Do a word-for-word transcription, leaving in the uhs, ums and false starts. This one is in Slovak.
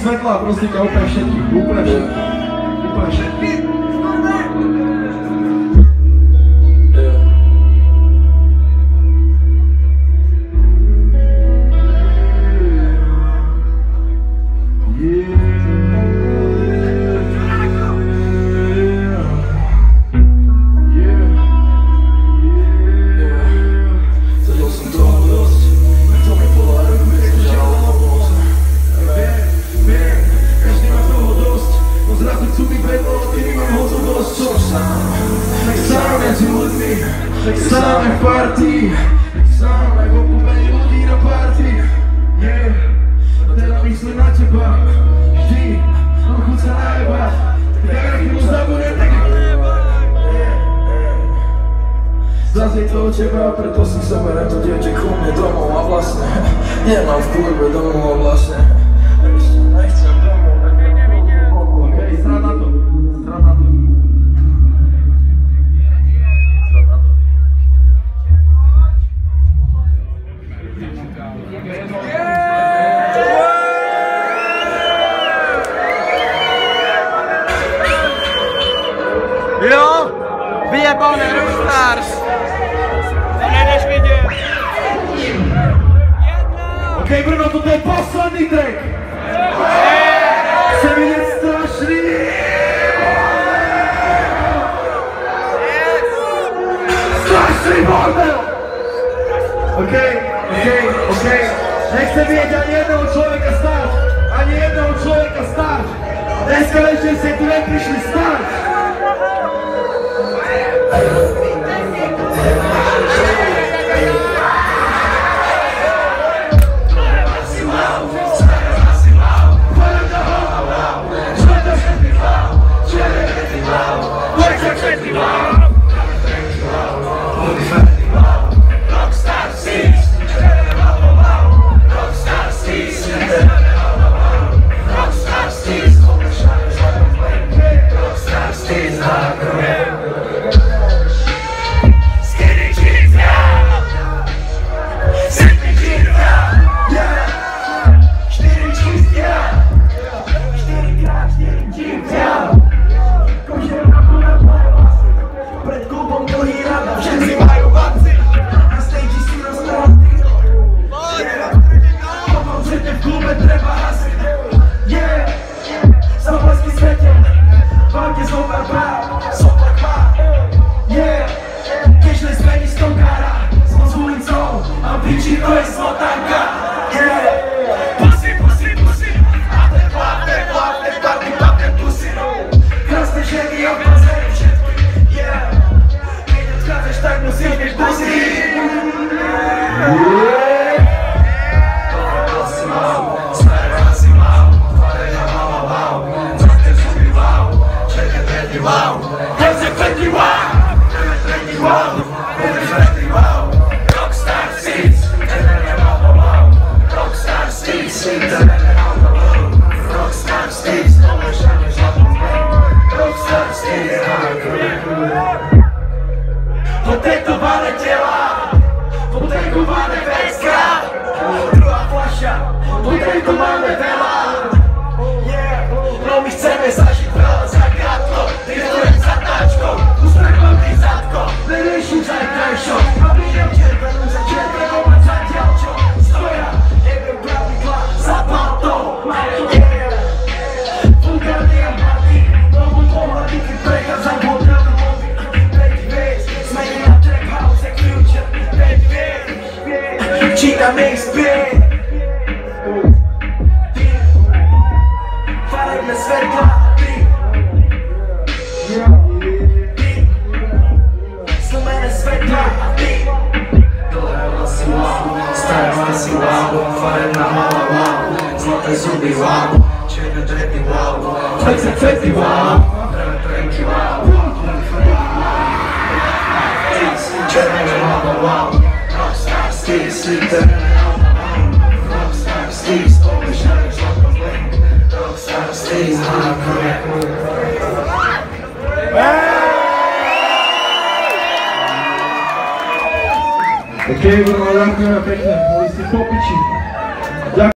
svetla, prosím ťa, úplne všetkých, úplne všetkých, úplne všetkých. Tak sám aj v party, tak sám aj v obľúbení ľudí na party. Yeah, a teda myslím na teba, vždy mám chuť sa najebať, tak jak na chvíľu zabudnem, tak zas je to od teba, preto si zoberiem to dievča ku mne domov a vlastne nemám v klube domov a vlastne nechcem domov, tak okej, strán na to, strán na to. Jo, vyjebané Rockstars. To nejdeš vidět. Okej, Brno, toto je posledný track. Chce vidět strašný. Strašný bordel. Okej, okej, okej. Nechce vidět ani jednoho člověka stáť. Ani jednoho člověka stáť. Dneska večer ste tu neprišli stáť. Potetované tela, potetované vecka, druhá fľaša, potetované veľa. No my chceme zažiť veľa zakrátko, tristujem za táčkou, ústrach mám pri zadko, neriešiť zajtrajšok, a vidím červenú za červenou a zatiaľ čo stoja, neviem pravidla za platou. Vulgárny a mladý, novú pohľady, keď prechádzam modrelu vody, päť hviezd, zmení na trap house, jak future, päť hviezd, čítam ich zbier. Farebné svetla a ty, zlomené svetla a ty. Dlhé vlasy wow, staré vlasy wow, farebná hlava wow, zlaté zuby wow, černé dredy wow, flexe fety wow, pravé trenky wow, červená hlava wow, rockstar stis, literárne auto wow, rockstar stis, obešané zlatom blink, rockstar stis, hardcore. Okej, Brno, ďakujeme pekne, boli ste popiči.